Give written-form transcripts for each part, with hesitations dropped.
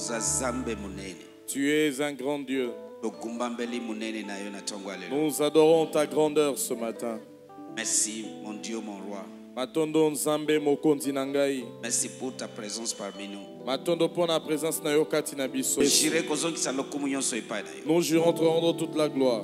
Tu es un grand Dieu. Nous adorons ta grandeur ce matin. Merci, mon Dieu, mon roi. Matondo nzambe mokonzi na ngai. Merci pour ta présence parmi nous. Matondo pona présence na yo kati na biso. Nous jurons te rendre toute la gloire.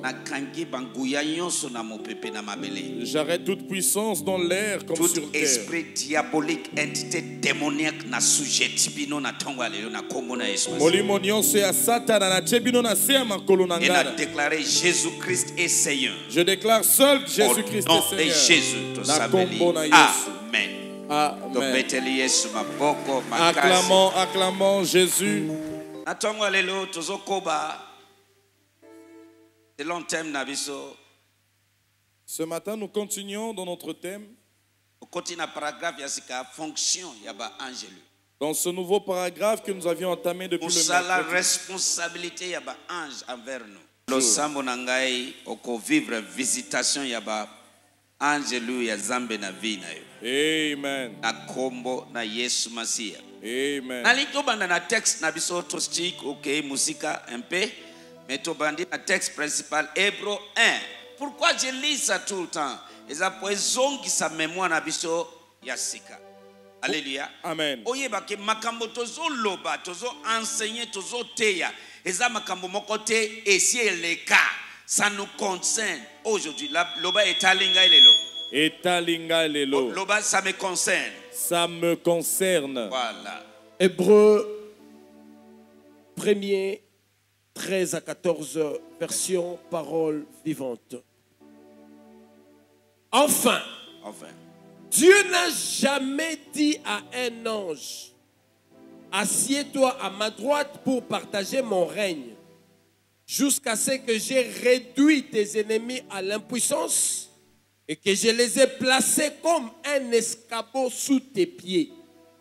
J'arrête toute puissance dans l'air comme tout sur terre. Esprit diabolique, entité démoniaque na sujet bino na tongo lelo na kombo na Yesu. Molimo nyonso ya Satana na tebino na se makolo na Et a ngara. déclaré Jésus-Christ est Seigneur. Je déclare seul Jésus-Christ est Seigneur. Jésus, Na kombo na Yesu. Amen. Amen. Acclamons, acclamons Jésus. Ce matin, nous continuons dans notre thème. Dans ce nouveau paragraphe que nous avions entamé depuis le la mercredi. responsabilité yaba ange envers nous. Losambo nangai oko vivre visitation yaba angelu ya zambe na vie na yo. Amen. Na kombo na Yesu Masia. Amen. Nalinto banda na texte na biso tostik OK musika un peu mais to bandi na texte principal Hébreux 1. Pourquoi je lis ça tout le temps? Eza poezongi sa mémoire na biso ya sika. Alléluia. Amen. Oyeba ke makambo tozo loba tozo enseigner tozo teya eza makambo mokote esi eleka. Ça nous concerne aujourd'hui. Loba etalinga elelo. Etalinga lelo. Loba, ça me concerne. Ça me concerne. Voilà. Hébreux 1er 13 à 14 version parole vivante. Enfin, Dieu n'a jamais dit à un ange: assieds-toi à ma droite pour partager mon règne, jusqu'à ce que j'ai réduit tes ennemis à l'impuissance et que je les ai placés comme un escabeau sous tes pieds.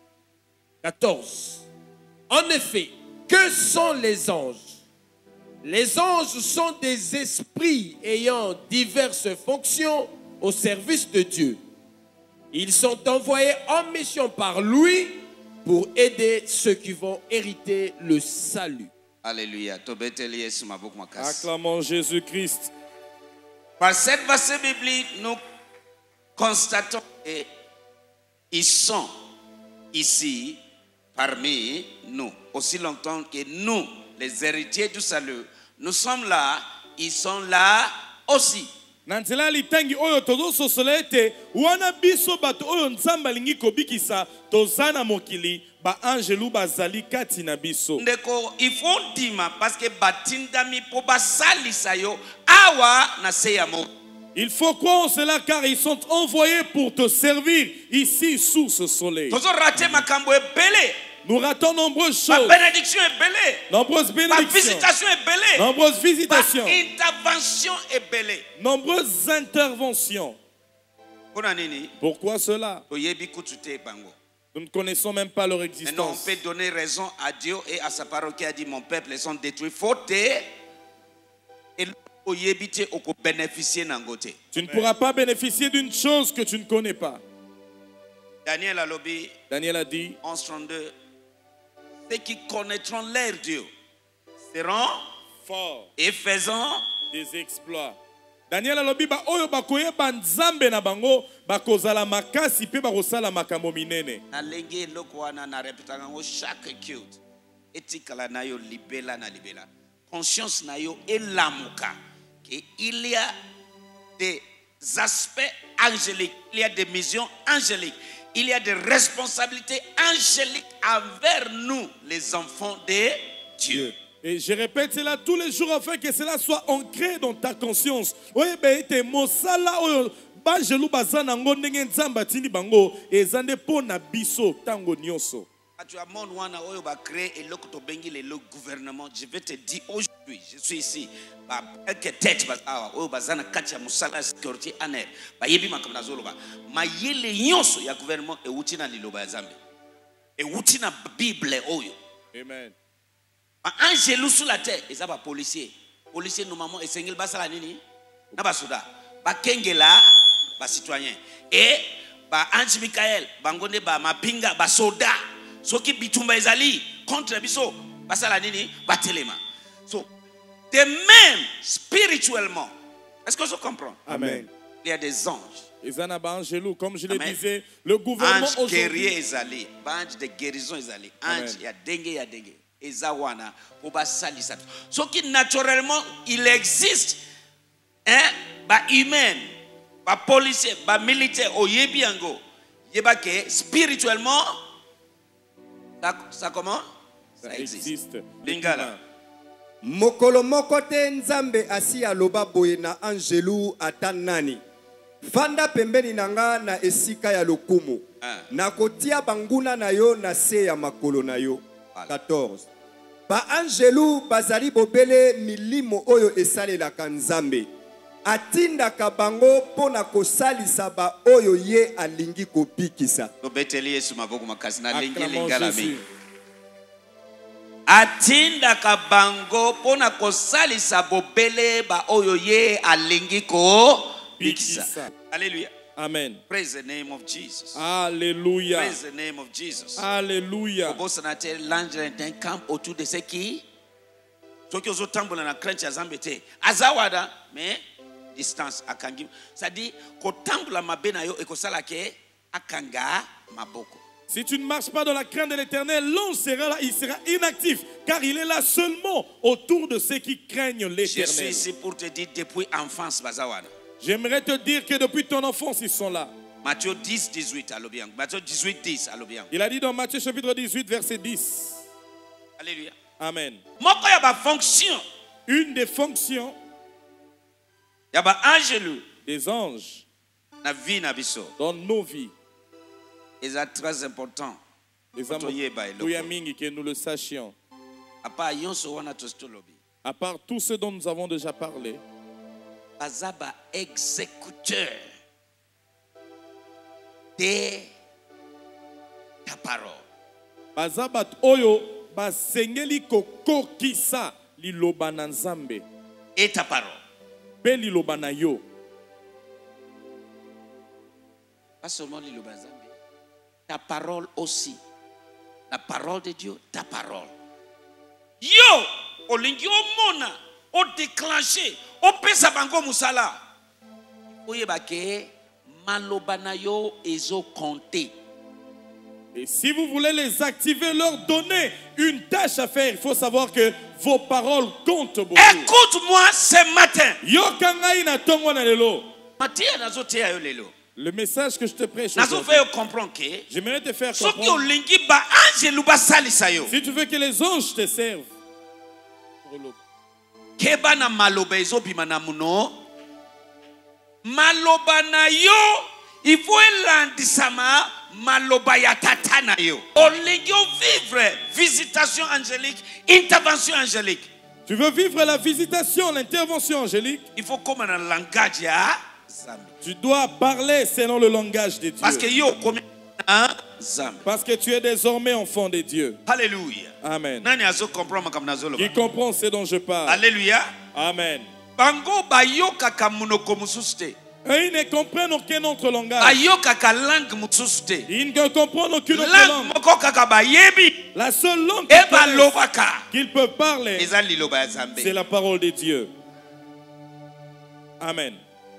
14. En effet, que sont les anges? Les anges sont des esprits ayant diverses fonctions au service de Dieu. Ils sont envoyés en mission par lui pour aider ceux qui vont hériter le salut. Alléluia. Acclamons Jésus-Christ. Par cette verset biblique, nous constatons qu'ils sont ici parmi nous. Aussi longtemps que nous, les héritiers du salut, nous sommes là, ils sont là aussi. Nantela litangi oyo tozo sosolete wana biso bato oyo nzamba lingi kobikisa tozana mokili ba angelu bazali kati na biso. Ndeko il faut dima parce que batindami po basalisa yo awa na seyamo. Il faut croire en cela car ils sont envoyés pour te servir ici sous ce soleil. Tozo raté makambo ebele. Nous ratons nombreuses choses. Ma bénédiction est belle. Nombreuses bénédictions. Ma visitation est belle. Nombreuses visitations. Ma intervention est belle. Nombreuses interventions. Pourquoi cela? Nous ne connaissons même pas leur existence. Maintenant, on peut donner raison à Dieu et à sa parole qui a dit: mon peuple sont détruits. Faute et bénéficier n'angote. Tu ne pourras pas bénéficier d'une chose que tu ne connais pas. Daniel a dit 11:32. Ceux qui connaîtront leur Dieu seront forts et faisant des exploits. Daniel alobi ba oyo bakoyeba nzambe na bango bakozala makasi pe bakosala makambo minene. Na lenge eloko wana na repetanga ngo chaque cute etikala na yo libela na libela. Conscience na yo elamuka que il y a des aspects angéliques, il y a des missions angéliques. Il y a des responsabilités angéliques envers nous, les enfants de Dieu. Et je répète cela tous les jours afin que cela soit ancré dans ta conscience. Oui, ben, te mosala oyo banjelu bazana ngo ndenge nzamba tindi bango ezande pona biso tango nyonso. Tu as mon wana oyo ba créer et loko to bengi le gouvernement. Je vais te dire aujourd'hui, je suis ici. Ba quelques têtes ba oyo bazana kati ya musala sécurité aner. Ba yebi makamna zoloba. Ma yele nyonso ya gouvernement e wuti na liloba ya Zambe. E wuti na Bible oyo. Amen. Ba angelu sur la terre, eza ba policier. Policier normalement e sengel basala nini? Na ba soda. Ba kengela ba citoyen. Et ba ange Michael, bangonde ba mapinga ba soda. Soki bitumba ezali contre biso basala nini batelema. So de même spirituellement, est-ce que je comprends? Amen. Il y a des anges. Comme je le Amen. disais, le gouvernement Ange guerrier aujourd'hui, ezali, ange de guérison ezali, Amen. ange ya dengue. Ezawana pour basalisa. Ce qui naturellement il existe, hein, ba humain, ba policier, ba militaire, oyebi yango, yeba que spirituellement, ça comment? ça existe. Lingala. Mokolo moko te nzambe asi aloba boye na angelu ata nani. Fanda pembeni nanga na esika ya lokumu. Na kotia banguna na yo na se ya makolo na yo. 14. Ba angelu bazali bobele milimo oyo esalelaka nzambe. Atindaka bango pona kosalisa ba oyo ye alingi kobikisa. Obeteli Yesu maboko makasi na lingi Acclamons lingala Jésus. mi. Atindaka bango pona kosalisa bobele ba oyo ye alingi ko bikisa. Bikisa. Alléluia. Amen. Praise the name of Jesus. Alléluia. Praise the name of Jesus. Alléluia. L'ange d'un camp autour de ceux qui ont tambola na crainte ya Nzambe te. Azawada mais distance akangi. Ça dit ko tambola mabena yo ekosala ke akanga maboko. Si tu ne marches pas dans la crainte de l'Éternel, l'ange sera là, il sera inactif, car il est là seulement autour de ceux qui craignent Je suis l'Éternel. ici pour te dire depuis enfance bazawada. J'aimerais te dire que depuis ton enfance, ils sont là. Matthieu 10 18 à l'obéang. Matthieu 18 10 à l'obéang. Il a dit dans Matthieu chapitre 18, verset 10. Alléluia. Amen. Moko ya ba fonction. Une des fonctions Ya ba angelu des anges na vie na biso. dans nos vies, Et c'est très important. les amours, que nous le sachions, Apa yonso wana tostolobi. à part tout ce dont nous avons déjà parlé, Azaba exécuteur de ta parole. bazabat oyo basengeli kokokisa liloba na Nzambe Et ta parole. pe liloba na yo. Pas seulement l'Iloba Nzambe. Ta parole aussi. La parole de Dieu, ta parole. Yo, olingi omona, o déclenché, o pesa bango musala. Oyeba ke maloba na yo ezo compter. Et si vous voulez les activer, leur donner une tâche à faire, il faut savoir que vos paroles comptent beaucoup. Écoute-moi ce matin. Yokangai na tongo na lelo. Matia nazo teya yo lelo. Le message que je te prêche Nazo aujourd'hui, fait comprendre que j'aimerais te faire soki comprendre. olingi ba angelu basalisa yo. Si tu veux que les anges te servent, Keba na maloba ezobima na muno. Maloba na yo, il faut elandisama maloba ya tata na yo. Olingi vivre visitation angélique, intervention angélique. tu veux vivre la visitation, l'intervention angélique, Il faut comme un langage ya Zambi. tu dois parler selon le langage de Dieu. Parce que yo comme un Zambi. Parce que tu es désormais enfant de Dieu. Alléluia. Amen. Nani azo comprendre comme nazo Qui loba. comprend ce dont je parle. Alléluia. Amen. Bango bayoka ka munoko mususte. Et ils ne comprennent aucun autre langage. Bayoka ka langue mususte. Ils ne comprennent aucune autre Langue langue. moko kaka bayebi. La seule langue E balobaka. qu'ils peuvent parler, Eza liloba ya Zambi. c'est la parole de Dieu. Amen.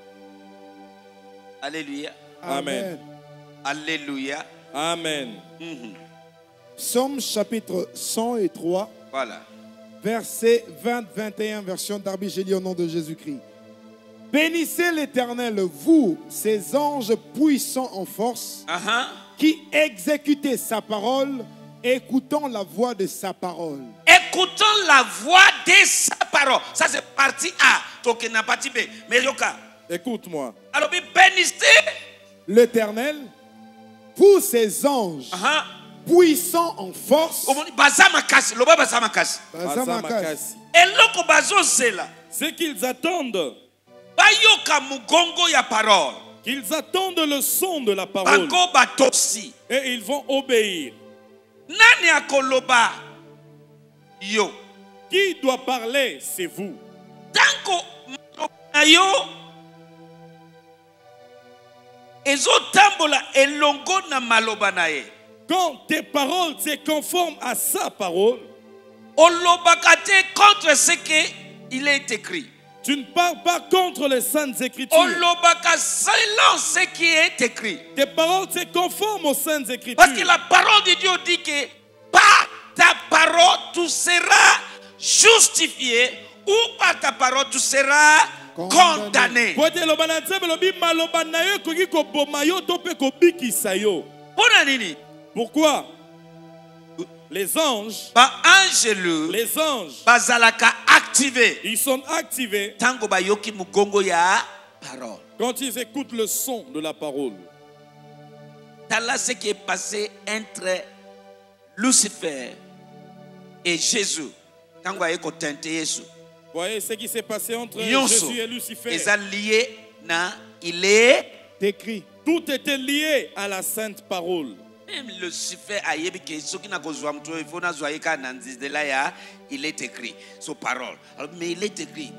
Alléluia. Amen. Alléluia. Amen. Psaume chapitre 103, Voilà. verset 20-21, version Darby, j'ai lu au nom de Jésus-Christ. Bénissez l'Éternel, vous, ses anges puissants en force, qui exécutez sa parole, écoutant la voix de sa parole. Écoutons la voix de sa parole. Ça c'est partie A. Toke na partie B. Mais yoka. Écoute-moi. Alors bénissez. L'Éternel, vous, ses anges puissants en force, Bazamakasi. Loba bazamakasi. Bazamakasi, Eloko bazo zela. C'est qu'ils attendent. Bayoka mugongo ya parole. Qu'ils attendent le son de la parole. Bango batosi. Et ils vont obéir. Nani akoloba yo. Qui doit parler? C'est vous. Tanko na yo. Ezo tambola elongo na maloba na ye. Quand tes paroles se conforment à sa parole, Olobakate contre ce qu'il est écrit. Tu ne parles pas contre les saintes écritures. Olobaka selon ce qui est écrit. Tes paroles sont conformes aux saintes écritures. Parce que la parole de Dieu dit que par ta parole tu seras justifié ou par ta parole tu seras condamné. Pourquoi? Les anges, ils sont activés quand ils écoutent le son de la parole. Voilà ce qui est passé entre Lucifer et Jésus. Voyez ce qui s'est passé entre Jésus et Lucifer. Il est écrit. Tout était lié à la sainte parole. Même Lucifer il est écrit sur parole. Mais il est écrit.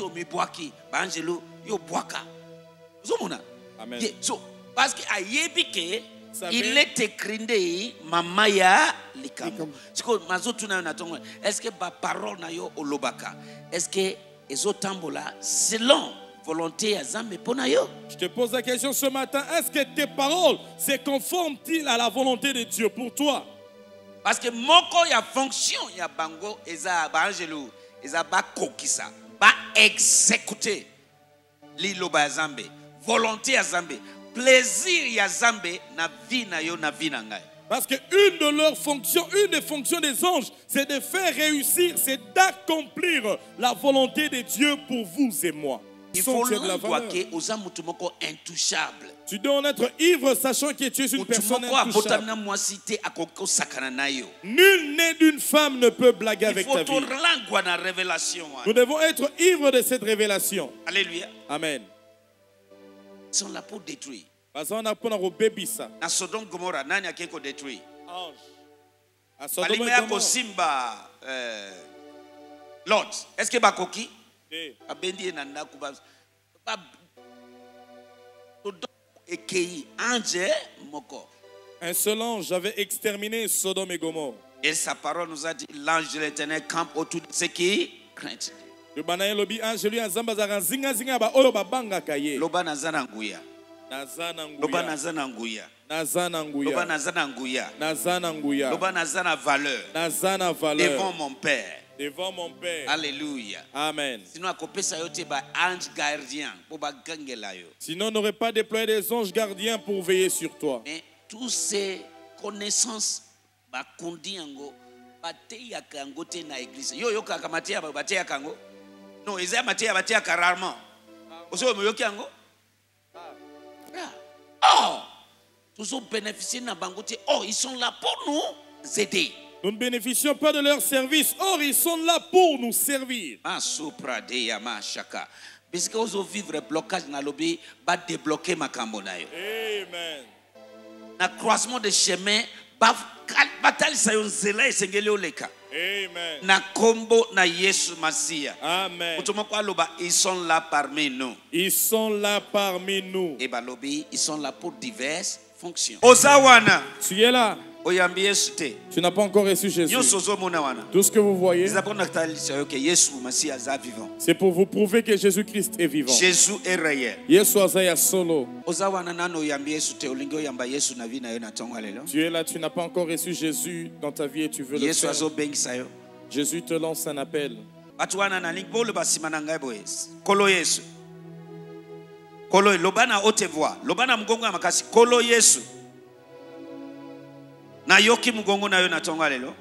Amen. Parce qu'il il est écrit mamaya likambo. Est-ce que la parole na yo olobaka? Est-ce que ezotambola selon volonté à Zambe ponayo? Je te pose la question ce matin, est-ce que tes paroles se conforment-ils à la volonté de Dieu pour toi? Parce que moko ya fonction ya bango eza ba angelo eza ba kokisa ba exécuter liloba Zambe, volonté à Zambe, plaisir ya Zambe na vie na yo na vie na ngai. Parce que une de leurs fonctions, une des fonctions des anges, c'est de faire réussir, c'est d'accomplir la volonté de Dieu pour vous et moi. Il faut intouchable. Tu dois en être ivre, sachant que tu es une personne intouchable. Nul né d'une femme ne peut blaguer avec ta vie. Nous devons être ivres de cette révélation. Alléluia. Amen. Ils sont là pour détruire. Parce qu'on a pour bébisa. Na Sodome Gomorrah, nani a quelque détruit? Ange. À Sodome Gomorrah. Simba, Lot. Est-ce que bakoki? Abendi nanda kuba. Un seul ange avait exterminé Sodome et Gomorrhe. Et sa parole nous a dit, l'ange de l'Éternel campe autour de ceux qui craignent. Loba nazananguya. Loba nazananguya. Loba nazana valeur. Devant mon Père. Devant mon Père. Alléluia. Amen. Sinon on n'aurait pas déployé des anges gardiens pour veiller sur toi. Mais toutes ces connaissances non, ils aiment rarement. Oh, tous bénéficier de bangote. Oh, ils sont là pour nous aider. Nous ne bénéficions pas de leur service. Or, ils sont là pour nous servir. Amen. Na croisement de chemin, bataille Amen. Na kombo na Yesu Masia. Amen. Ils sont là parmi nous. Ils sont là parmi nous. Et balobi, ils sont là pour diverses fonctions. Ozawana. Tu es là. Tu n'as pas encore reçu Jésus. Tout ce que vous voyez, c'est pour vous prouver que Jésus-Christ est vivant. Jésus est réel. Solo. Tu es là, tu n'as pas encore reçu Jésus dans ta vie et tu veux le faire. Jésus te lance un appel. Kolo Yesu. Kolo lobana haute voix. Lobana mgongo makasi. Kolo Yesu. Na yoki mugongo na yo na tonga lelo.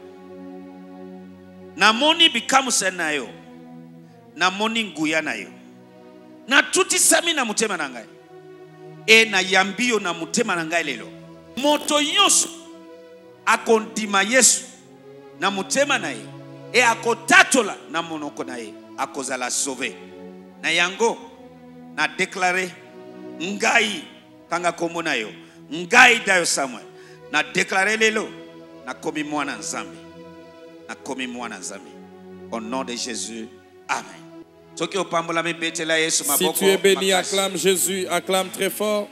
Na moni bikamusa na yo. Na moni nguya na yo. Na tuti sami na mutema na ngai. E na yambio na mutema na ngai lelo. Moto nyonso akondima Yesu na mutema na ye. E akotatola na monoko na ye. Akozala sauvé. Na yango na déclaré ngai kanga kombo na yo. Ngai dayo Samuel. Na déclaré lelo na komi mwana nzambe. Na komi mwana nzambe. Au nom de Jésus. Amen. Si tu es béni, acclame Jésus, acclame très fort.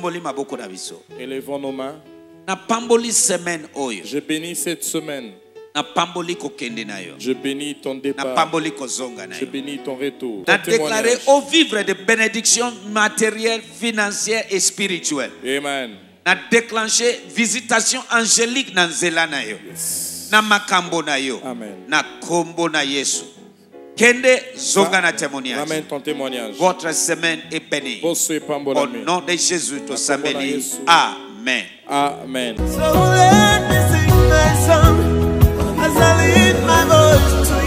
Élevons nos mains. Je bénis cette semaine. Je bénis ton départ. Je bénis ton retour. Na déclaré au vivre de bénédictions matérielles, financières et spirituelles. Amen. Na déclenché visitation angélique dans nzela na yo. Na makambo na yo. Amen. Na kombo na Yesu. Kende zonga na témoignage. Amen, ton témoignage. Votre semaine est bénie. Au nom de Jésus, tout ça béni. Amen. Amen. So let me sing my song as I lead my voice to